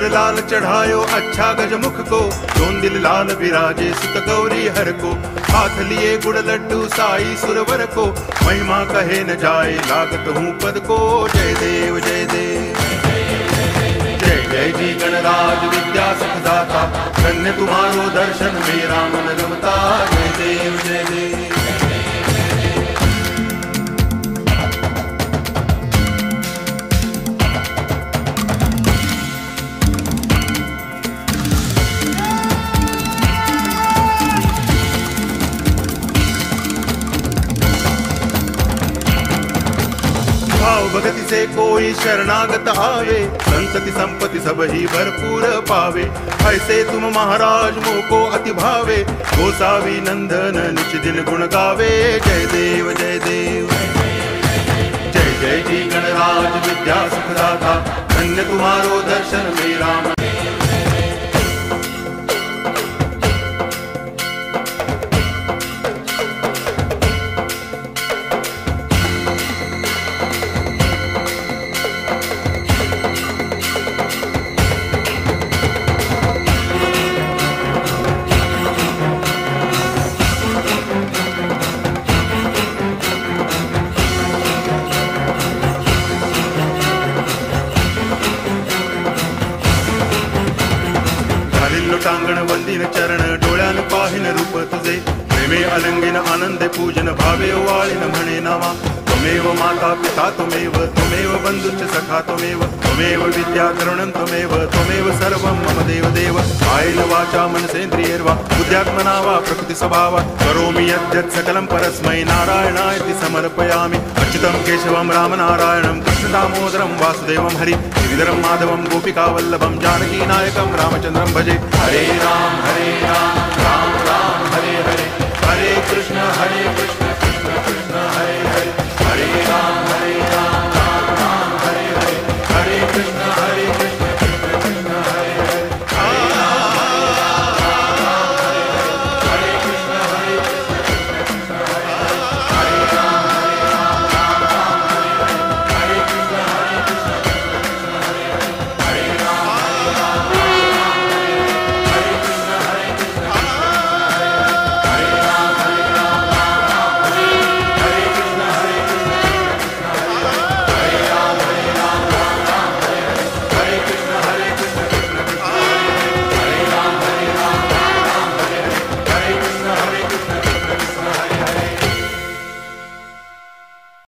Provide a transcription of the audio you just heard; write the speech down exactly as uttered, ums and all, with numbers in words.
सिंदूर लाल चढ़ायो अच्छा गजमुख को, जोन दिल लाल विराजे सुत गौरी हर को। हाथ लिए गुड़ लड्डू साई सुरवर को, महिमा कहे न जाए लागत हूँ पद को। जय देव जय देव जय जय जी गणराज विद्या सुखदाता, धन्य तुम्हारो दर्शन मेरा मन रमता। जय देव जय देव भाव भगति से कोई शरणागत आवे, संतति संपत्ति सब ही भरपूर पावे। ऐसे तुम महाराज मोको अति भावे, गोसावी नंदन निच दिन गुण गावे। जय देव जय देव जय जय जी गणराज विद्या सुखदाता, धन्य तुम्हारो दर्शन मेरा मन। टांगण वंदिन चरण डोळ्यान पाहिन रूप तुझे, प्रेमे अलंगिन आनंदे पूजन भावे वाळिन म्हणे नामा। त्वमेव माता पिता त्वमेव, त्वमेव बंधुश्च सखा त्वमेव, त्वमेव विद्या तरुणं त्वमेव, त्वमेव सर्वं मम देव देव। कायेन वाचा मनसेन्द्रियैर्वा बुद्ध्यात्मना वा प्रकृति स्वभावात् करोमि यद्यत् सकलं परस्मै नारायणायति समर्पयामि। अच्युतं केशवं रामनारायणं कृष्ण दामोदरं वासुदेवं हरि गिरिधरं माधवं गोपिका वल्लभं जानकी नायकं रामचन्द्रं भजे। हरे राम